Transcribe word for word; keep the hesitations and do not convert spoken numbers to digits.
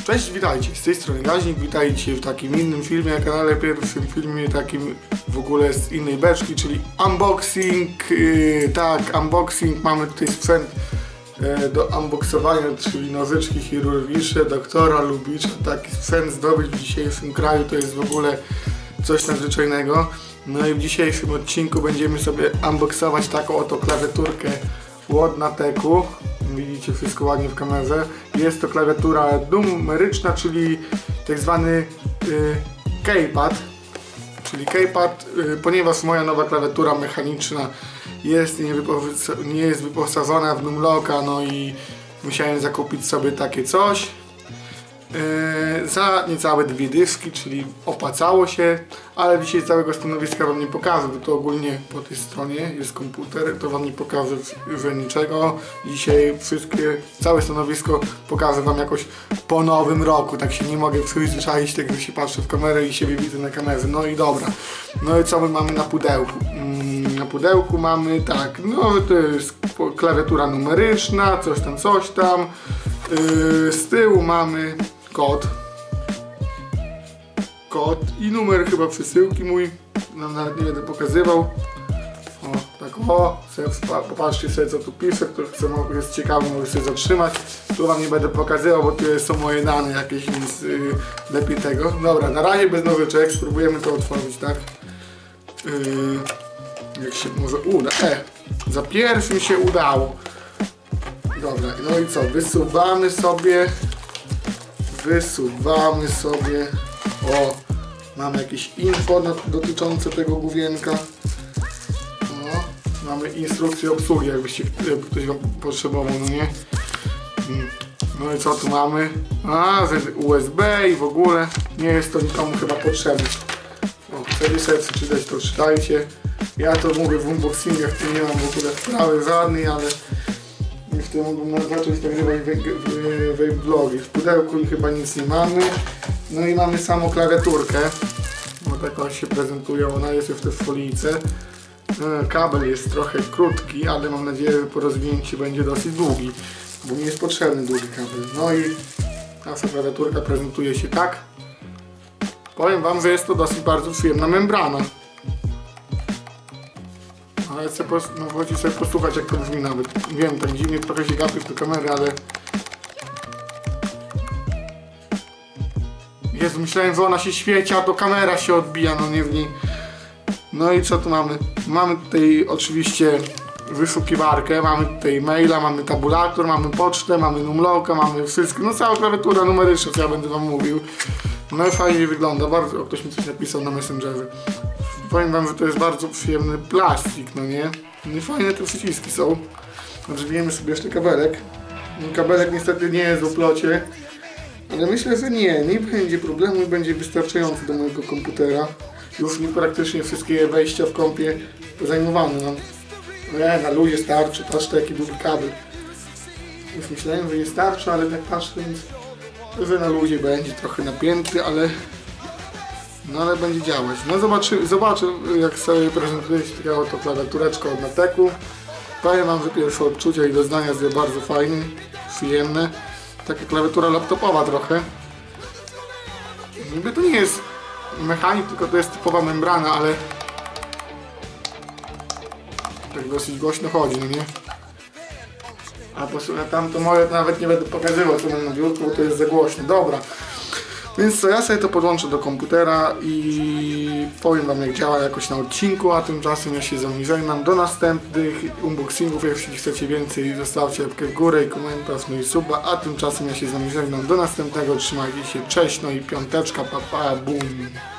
Cześć, witajcie, z tej strony Gaźnik, witajcie w takim innym filmie na kanale, pierwszym filmie takim w ogóle z innej beczki, czyli unboxing, yy, tak, unboxing, mamy tutaj sprzęt yy, do unboxowania, czyli nożyczki chirurgiczne doktora Lubicza. Taki sprzęt zdobyć w dzisiejszym kraju to jest w ogóle coś nadzwyczajnego. No i w dzisiejszym odcinku będziemy sobie unboxować taką oto klawiaturkę Ładnateku. Widzicie wszystko ładnie w kamerze. Jest to klawiatura numeryczna, czyli tak zwany y, keypad. Czyli keypad, y, ponieważ moja nowa klawiatura mechaniczna jest nie, nie jest wyposażona w numlocka, no i musiałem zakupić sobie takie coś. Yy, za niecałe dwie dyszki, czyli opłacało się, ale dzisiaj całego stanowiska wam nie pokażę, bo to ogólnie po tej stronie jest komputer, to wam nie pokażę, że niczego. Dzisiaj wszystkie, całe stanowisko pokażę wam jakoś po nowym roku, tak się nie mogę przyzwyczaić tego, że się patrzę w kamerę i siebie widzę na kamerze. No i dobra, no i co my mamy na pudełku? Mm, na pudełku mamy tak, no to jest klawiatura numeryczna, coś tam, coś tam. Yy, z tyłu mamy kod kod i numer chyba przesyłki mój, nam nawet nie będę pokazywał. O, tak o, sobie, popatrzcie sobie co tu piszę, kto chce, jest ciekawy, może sobie zatrzymać. Tu wam nie będę pokazywał, bo tu są moje dane jakieś, więc yy, lepiej tego. Dobra, na razie bez nożyczek, spróbujemy to otworzyć, tak? Yy, jak się może uda. E, za pierwszym się udało. Dobra, no i co? Wysuwamy sobie Wysuwamy sobie O, mamy jakieś info dotyczące tego główienka. No, mamy instrukcję obsługi, jakbyście, jakby ktoś wam potrzebował, no nie? No i co tu mamy? A, U S B i w ogóle nie jest to nikomu chyba potrzebne. O, chcecie sobie przeczytać, to czytajcie. Ja to mówię w unboxingach, tu nie mam w ogóle sprawy żadnej, ale w tym mógłbym zacząć nagrywać vlogi. W pudełku chyba nic nie mamy. No i mamy samą klawiaturkę. Bo tak ona się prezentuje, ona jest już w tej folijce. Kabel jest trochę krótki, ale mam nadzieję, że po rozwinięciu będzie dosyć długi, bo mi jest potrzebny długi kabel. No i nasza klawiaturka prezentuje się tak. Powiem wam, że jest to dosyć bardzo przyjemna membrana. Ale chcę no, chodzi sobie posłuchać, jak to brzmi nawet. Wiem, tak dziwnie trochę się gapi w tę kamerę, ale... Jezu, myślałem, że ona się świeci, a to kamera się odbija, no nie w niej. No i co tu mamy? Mamy tutaj oczywiście wyszukiwarkę, mamy tutaj maila, mamy tabulator, mamy pocztę, mamy numlocka, mamy wszystko. No cała klawiatura numeryczna, co ja będę wam mówił. No i fajnie wygląda, bardzo... O, ktoś mi coś napisał na Messengerze. Powiem wam, że to jest bardzo przyjemny plastik, no nie? No i fajne te przyciski są. Odżywimy sobie jeszcze kabelek. Kabelek niestety nie jest w oplocie, ale myślę, że nie, nie będzie problemu i będzie wystarczający do mojego komputera. Już mi praktycznie wszystkie wejścia w kompie zajmowane mam. Nie, na luzie starczy, patrzcie jaki długi kabel. Już myślałem, że nie starczy, ale tak patrzę, więc że na luzie będzie trochę napięty, ale no ale będzie działać. No zobaczy, zobaczę, jak sobie prezentuje się taka oto klawiatureczka od Nateku. Powiem wam, że pierwsze odczucia i doznania jest bardzo fajne, przyjemne. Taka klawiatura laptopowa trochę. Niby to nie jest mechanik, tylko to jest typowa membrana, ale tak dosyć głośno chodzi, no nie? A posłuchaj, tam to moje nawet nie będę pokazywał, co mam na biurku, bo to jest za głośno. Dobra. Więc co, ja sobie to podłączę do komputera i powiem wam, jak działa jakoś na odcinku, a tymczasem ja się z wami żegnam. Do następnych unboxingów, jeśli chcecie więcej, zostawcie łapkę w górę i komentarz, no i suba, a tymczasem ja się z wami żegnam. Do następnego, trzymajcie się, cześć, no i piąteczka, papa, bum.